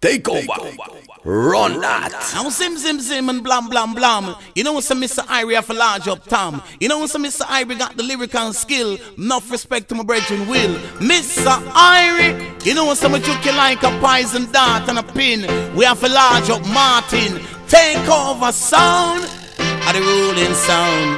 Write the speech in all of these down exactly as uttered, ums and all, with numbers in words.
Take over. Run that. Now sim sim sim and blam blam blam. You know some Mister Irie have a large up Tom. You know some Mister Irie got the lyrical skill. Enough respect to my brethren will. Mister Irie, you know some juke you like a poison dart and a pin. We have a large up Martin. Take over sound. Are the ruling sound.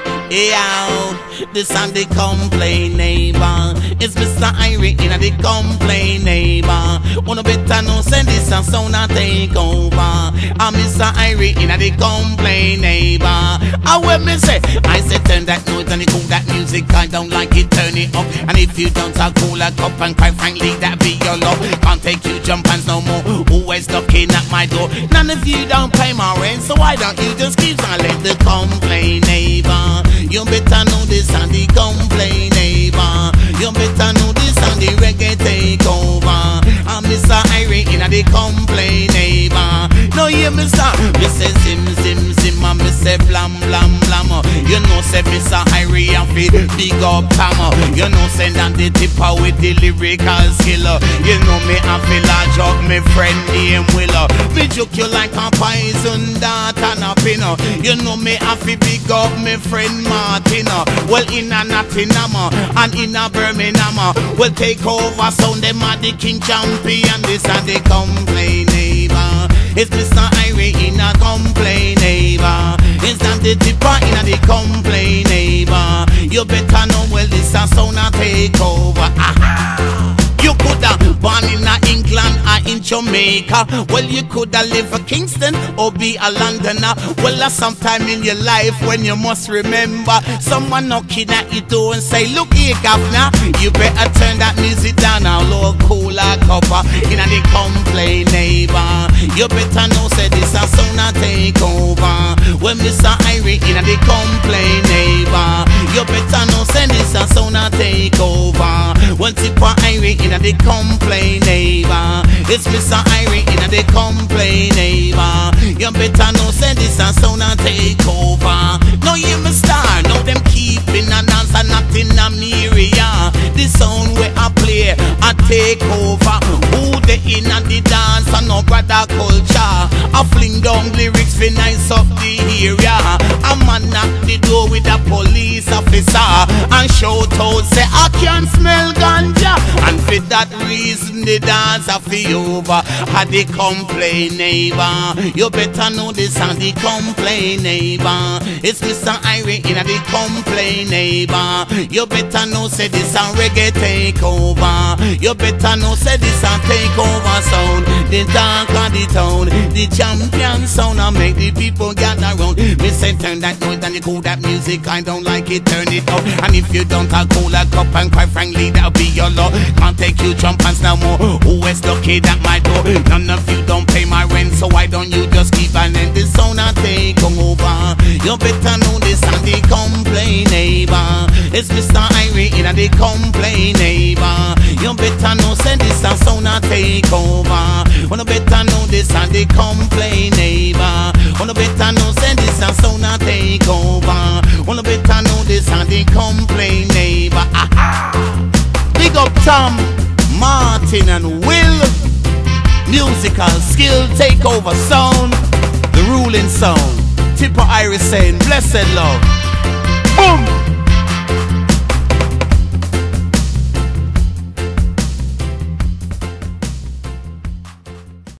Yeah, this and the complain neighbor. It's Mister Irie in the complain neighbor. Wanna better no send this and sound and take over. I'm Mister Irie in the complain neighbor. I will me say, I say turn that noise and you cool that music. I don't like it, turn it up. And if you don't, I'll cool a cup and quite frankly that be your love. Can't take you jump hands no more. Always knocking at my door. None of you don't pay my rent, so why don't you just keep silent? The complain neighbor. You better know this and the complain neighbor. You better know this and the reggae take over. I'm Mister Irie in the complain neighbor. No, you Mister Me say zim zim zim and me say blam blam blam. You know say Mister Irie and fi big up Tama. You know send on the tipper with the lyrical skill. You know me and fi large up me friend name Willa. Me joke you like a poison dart and a pin. You know me and fi big up me friend Martina. Well in a Nottingham and in a Birmingham. Well take over sound them are the king champion. This and the complain neighbor. It's Mister Irie in a complain neighbor. It's not the tipper in a the complain neighbor. You better know well this a sound a take over. Aha. You coulda born in a England or in Jamaica. Well, you coulda live in Kingston or be a Londoner. Well, that's sometime in your life when you must remember someone knocking at your door and say, look here, governor, you better turn that music down. Now, Lord, cooler copper in a the complain neighbor. You better know, say this a sound a take over. When Mister Irie in a the complain neighbor. You better know, say this a sound a take over. When Tipper Irie in a the complain neighbor. It's Mister Irie in a the complain neighbor. You better know, say this a sound a take over. No, you me star, know them keeping a dance and not in a area. The sound where I play, I take over. Who they in a the dance and no brother culture. I fling down lyrics for nice up the area. A man knock the door with a police officer and shout out, say I can smell ganja. And for that reason the dance a fi over. I the complain neighbor. You better know this and the complain neighbor. It's Mister Irie in a the complain neighbor. You better know say this and reggae take over. You better know say this and take over sound. The dark of the town, the champion sound and make the people gather round. Me say turn that noise and you cool that music. I don't like it, turn it up. And if you don't, I'll cool a cup and quite frankly that'll be your law. Can't take you jump hands no more. Always looking at my door. None of you don't pay my rent, so why don't you just keep an end this sound and take over. You better know this and the complain neighbor. It's Mister Irie in a the complain neighbor. You better know send this and sound and take over. Wanna better know this and the complain neighbor. Wanna better know send this and sound and take over. Wanna better know this and the complain neighbor. Aha. Big up Tom, Martin and Will. Musical skill take over sound. The ruling sound. Tipper Irie saying blessed love. Boom.